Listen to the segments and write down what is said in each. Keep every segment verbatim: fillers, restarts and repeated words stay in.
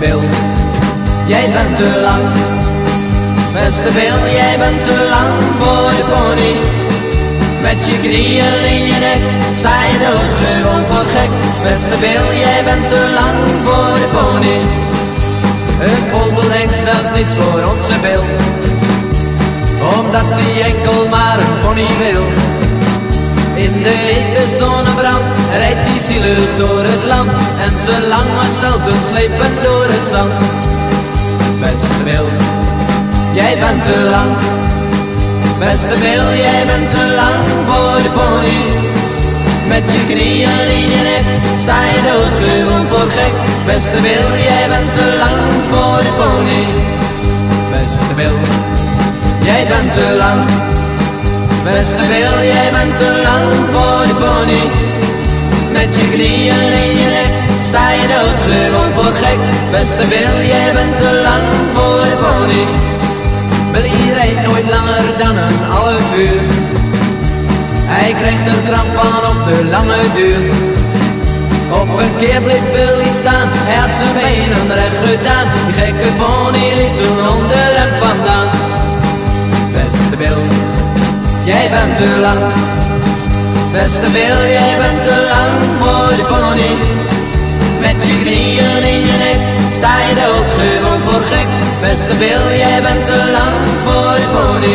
Bill, jij bent te lang. Beste Bill, jij bent te lang voor de pony. Met je knieën in je nek, sta je dood gewoon voor gek. Beste Bill, jij bent te lang voor de pony. Een vogel denkt, dat is niets voor onze Bill, omdat hij enkel maar een pony wil. In de hete zonnebrand rijdt hij zielig door het land, en zijn lange stelten slepen door het zand. Beste Bill, jij bent te lang. Beste Bill, jij bent te lang voor de pony. Met je knieën in je nek, sta je dood gewoon voor gek. Beste Bill, jij bent te lang voor de pony. Beste Bill, jij bent te lang. Beste Bill, jij bent te lang voor de pony. Met je knieën in je nek, sta je dood gewoon voor gek. Beste Bill, jij bent te lang voor de pony. Billy rijdt nooit langer dan een half uur. Hij krijgt een kramp van op de lange duur. Op een keer bleef Billy staan, hij had zijn benen recht gedaan. Die gekke pony liep toen onder hem vandaan. Beste Bill, jij bent te lang. Beste Bill, jij bent te lang voor de pony. Met je knieën in je nek, sta je dood gewoon voor gek. Beste Bill, jij bent te lang voor de pony.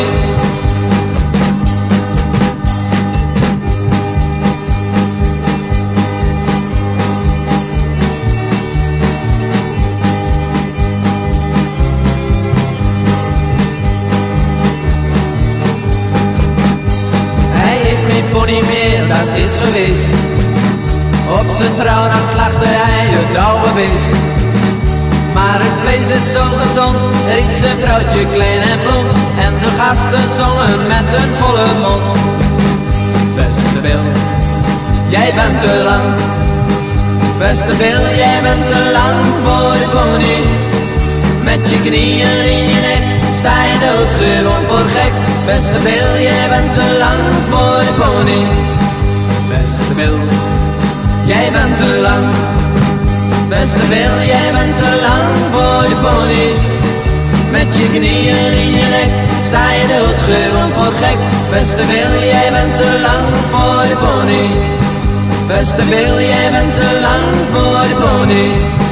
Hij heeft geen pony meer, dat is geweest. Op zijn trouw na slachtte hij het oude beest. Maar het vlees is zo gezond, riep zijn vrouwtje klein en blond, en de gasten zongen met een volle mond. Beste Bill, jij bent te lang. Beste Bill, jij bent te lang voor de pony. Met je knieën in je nek, sta je dood gewoon voor gek. Beste Bill, jij bent te lang voor de pony. Beste Bill, jij bent te lang. Beste Bill, jij bent te lang voor de pony. Met je knieën in je nek, sta je dood gewoon voor gek. Beste Bill, jij bent te lang voor de pony. Beste Bill, jij bent te lang voor de pony.